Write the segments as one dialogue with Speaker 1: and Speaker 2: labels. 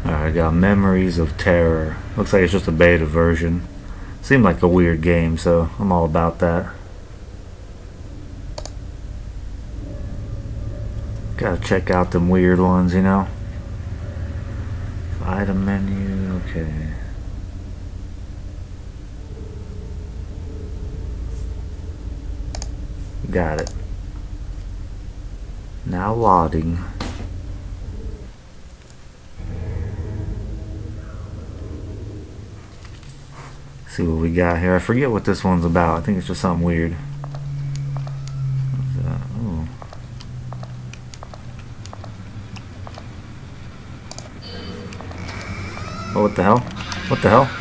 Speaker 1: Alright, I got Memories of Terror. Looks like it's just a beta version. Seemed like a weird game, so I'm all about that. Gotta check out them weird ones, you know? Item menu, okay. Got it. Now loading. See what we got here. I forget what this one's about. I think it's just something weird. What's that? Ooh. Oh, what the hell? What the hell?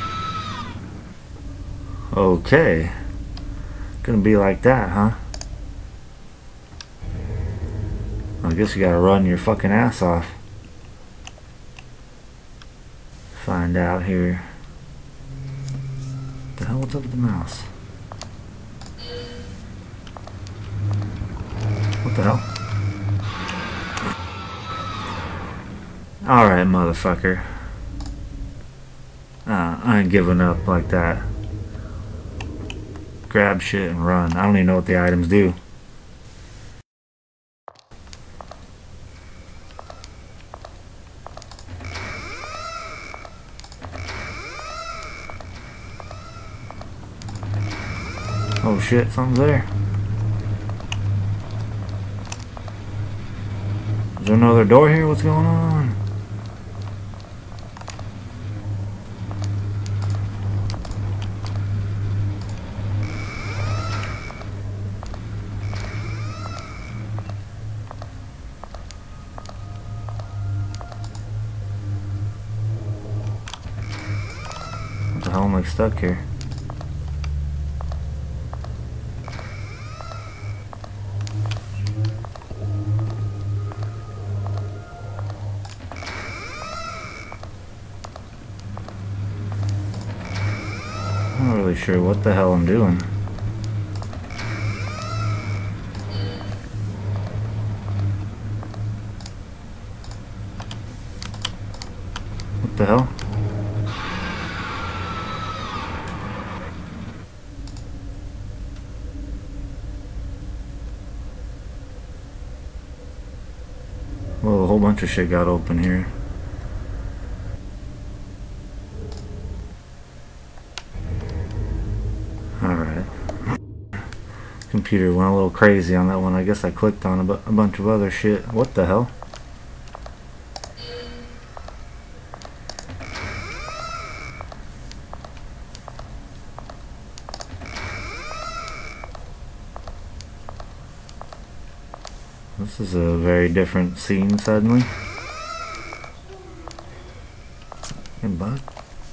Speaker 1: Okay. Gonna be like that, huh? I guess you gotta run your fucking ass off. Find out here. What the hell? What's up with the mouse? What the hell? Alright, motherfucker. I ain't giving up like that. Grab shit and run. I don't even know what the items do. Oh shit, something's there. Is there another door here? What's going on? What the hell am I stuck here? I'm not really sure what the hell I'm doing. What the hell? Well, a whole bunch of shit got open here. Alright. Computer went a little crazy on that one. I guess I clicked on a bunch of other shit. What the hell? This is a very different scene suddenly. Hey, bud.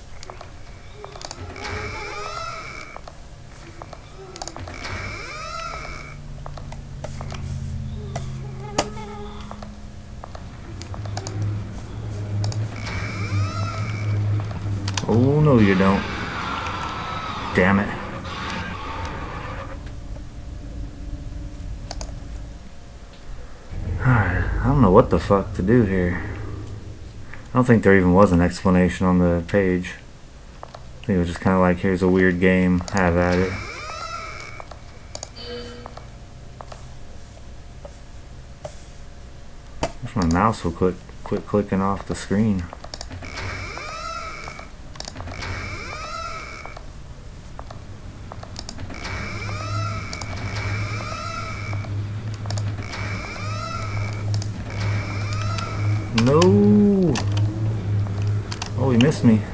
Speaker 1: Oh, no you don't. Damn it. Alright, I don't know what the fuck to do here. I don't think there even was an explanation on the page. I think it was just kind of like, here's a weird game, have at it. I wish my mouse would quit clicking off the screen. No! Oh, he missed me.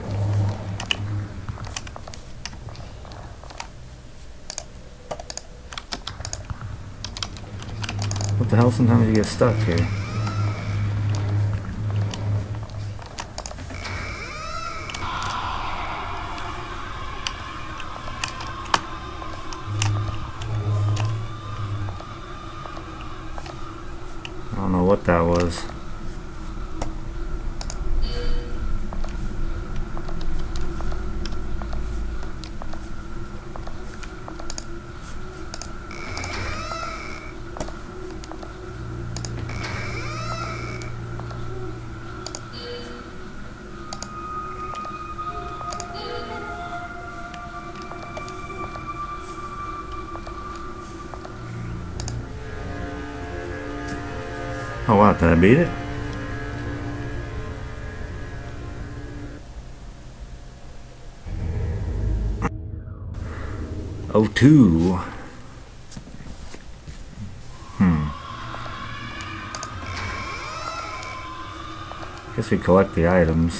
Speaker 1: What the hell? Sometimes you get stuck here. I don't know what that was. Oh wow, did I beat it? Oh, 2. Guess we collect the items.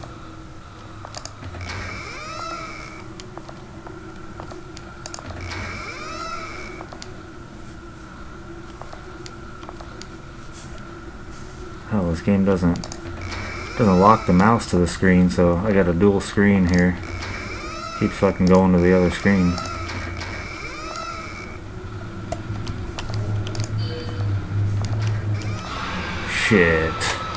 Speaker 1: Oh, this game doesn't lock the mouse to the screen, so I got a dual screen here. Keeps fucking going to the other screen. Shit.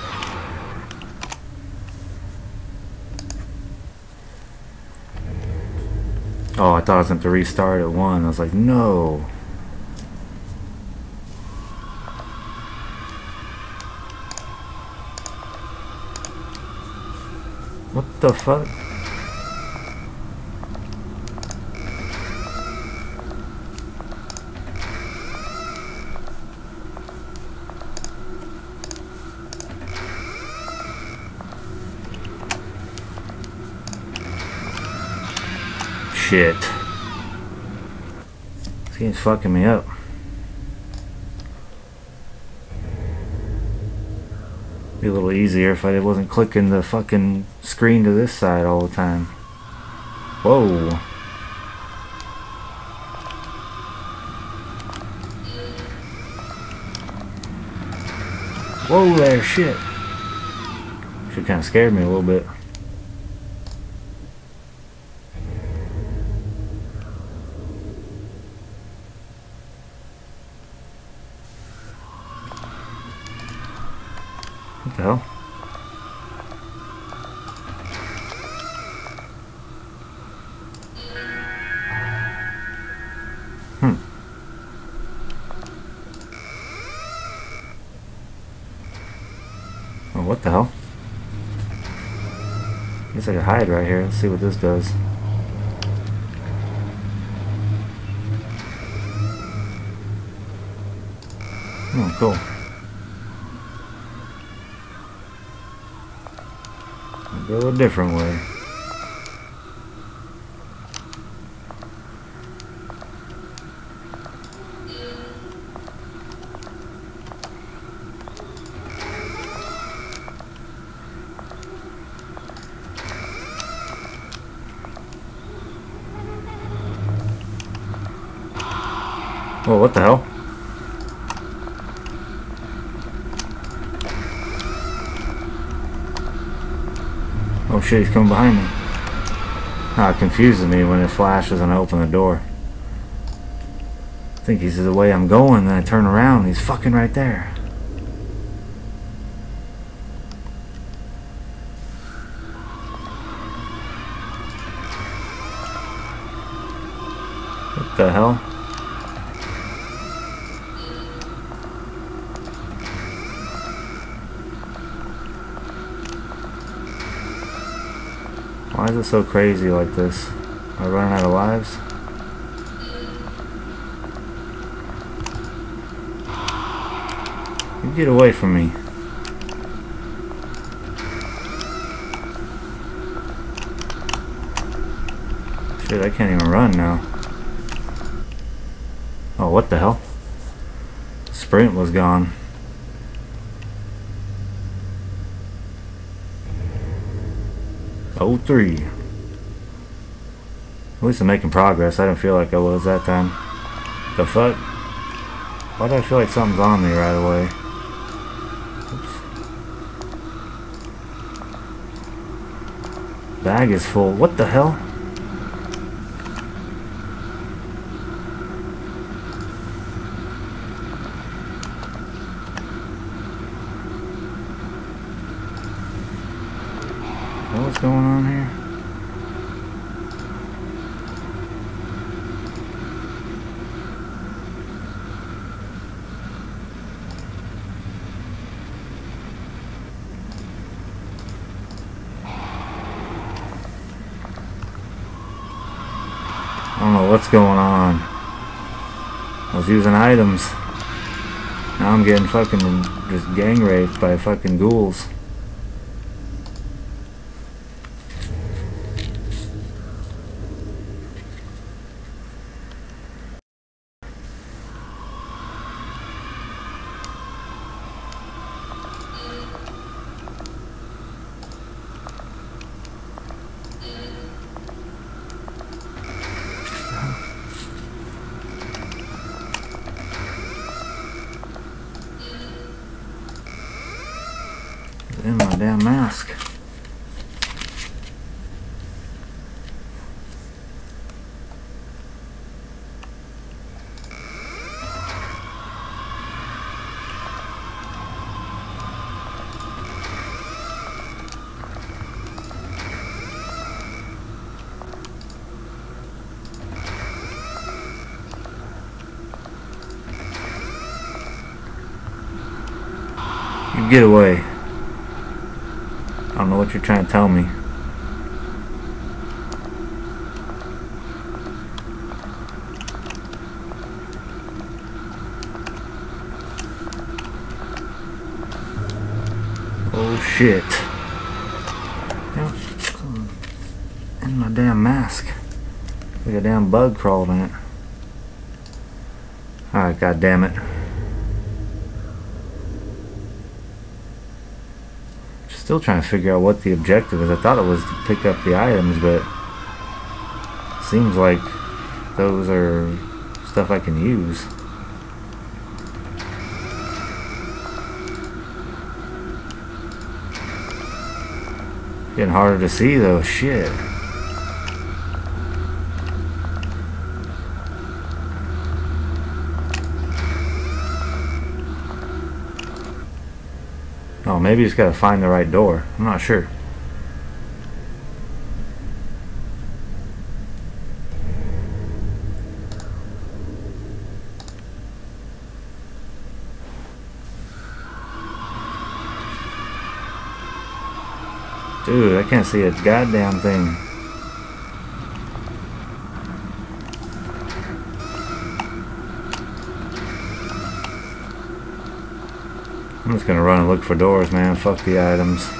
Speaker 1: Oh, I thought I was going to restart at 1. I was like, no. What the fuck? Shit. This game's fucking me up. Be a little easier if I wasn't clicking the fucking screen to this side all the time. Whoa. Whoa there, shit. Shit kinda scared me a little bit. What the hell? Oh, what the hell? Guess I could hide right here. Let's see what this does. Oh, cool. I'll go a different way. Oh, what the hell? Oh shit, he's coming behind me. Ah, it confuses me when it flashes and I open the door. I think he's the way I'm going, then I turn around and he's fucking right there. What the hell? Why is it so crazy like this? Am I running out of lives? You get away from me. Shit, I can't even run now. Oh, what the hell? Sprint was gone. Oh, 3. At least I'm making progress. I didn't feel like I was that time. The fuck? Why do I feel like something's on me right away? Oops. Bag is full. What the hell? What's going on here? I don't know what's going on. I was using items. Now I'm getting fucking just gang raped by fucking ghouls. In my damn mask. You get away. I don't know what you're trying to tell me. Oh shit. In my damn mask. Like a damn bug crawled in it. Alright, god damn it. Still trying to figure out what the objective is. I thought it was to pick up the items, but seems like those are stuff I can use. Getting harder to see though, shit. Oh, maybe you just gotta find the right door. I'm not sure. Dude, I can't see a goddamn thing. I'm just gonna run and look for doors, man. Fuck the items.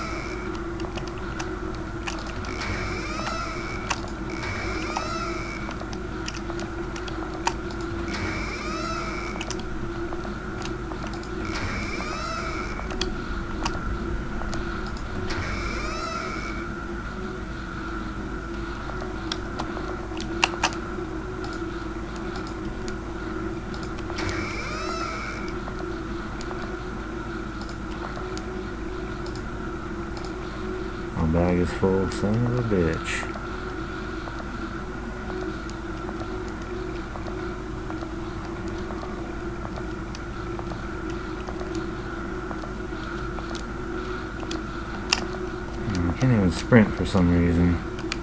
Speaker 1: My bag is full, son of a bitch. I can't even sprint for some reason.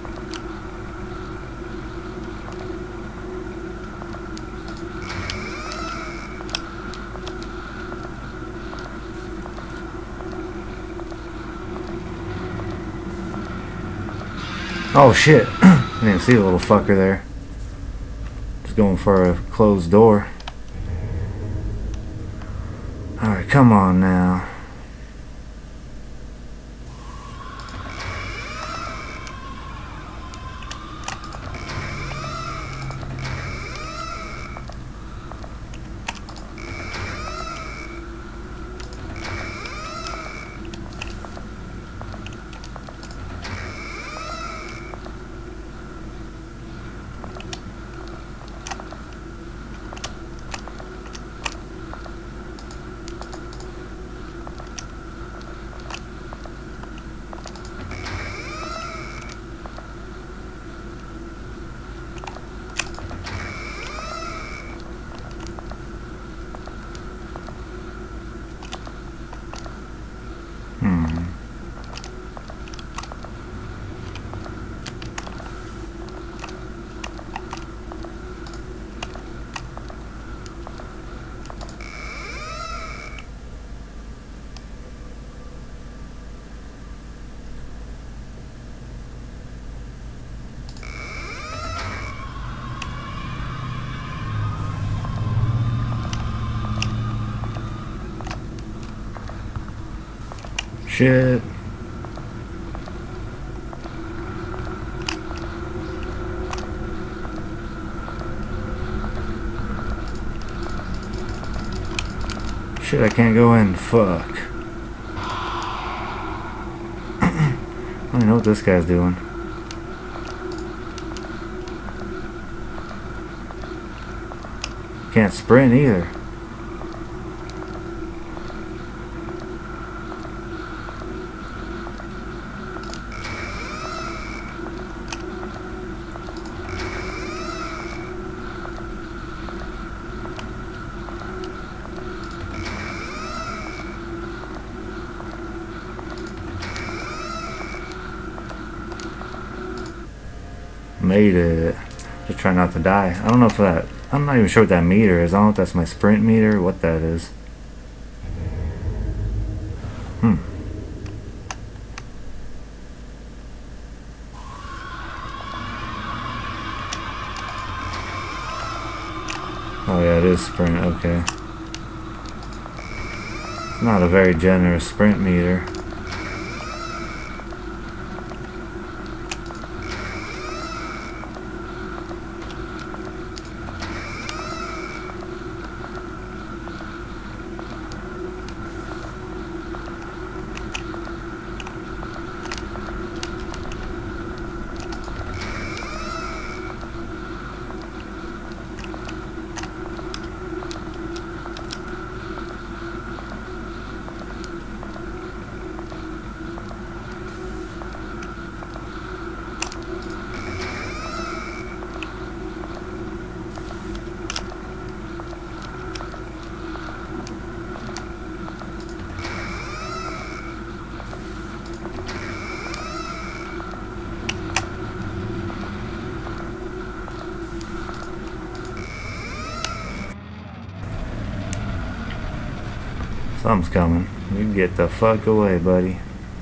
Speaker 1: Oh shit, I didn't see the little fucker there. Just going for a closed door. Alright, come on now. Shit. Shit, I can't go in. Fuck. I don't know what this guy's doing. Can't sprint either. Made it. Just try not to die. I don't know if that... I'm not even sure what that meter is. I don't know if that's my sprint meter or what that is. Oh yeah, it is sprint. Okay. It's not a very generous sprint meter. Something's coming. You get the fuck away, buddy.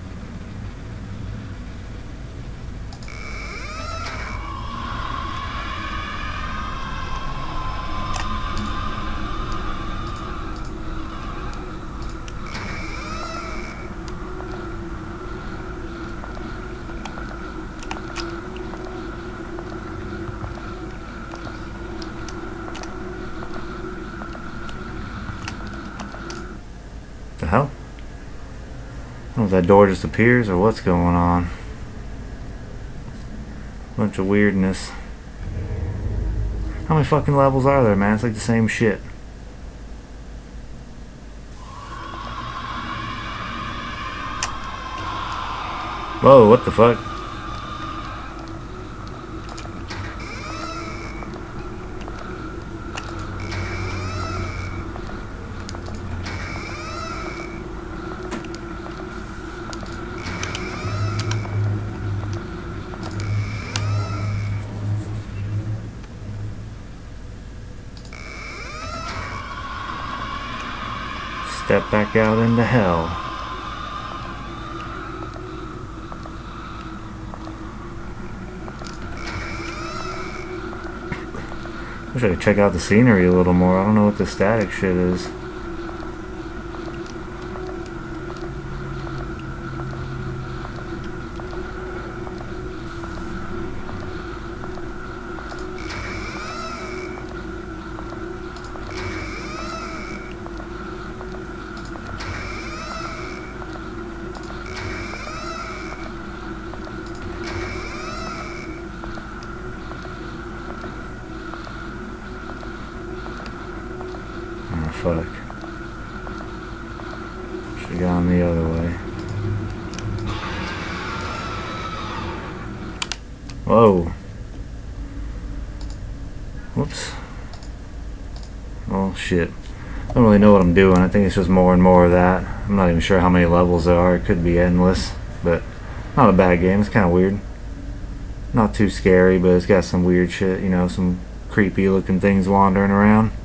Speaker 1: The hell? I don't know if that door just appears or what's going on. Bunch of weirdness. How many fucking levels are there, man? It's like the same shit. Whoa, what the fuck? Step back out into hell. Wish I could check out the scenery a little more. I don't know what the static shit is. Fuck. Should've gone the other way. Whoa. Whoops. Oh shit. I don't really know what I'm doing. I think it's just more and more of that. I'm not even sure how many levels there are. It could be endless. But not a bad game. It's kind of weird. Not too scary, but it's got some weird shit, you know, some creepy looking things wandering around.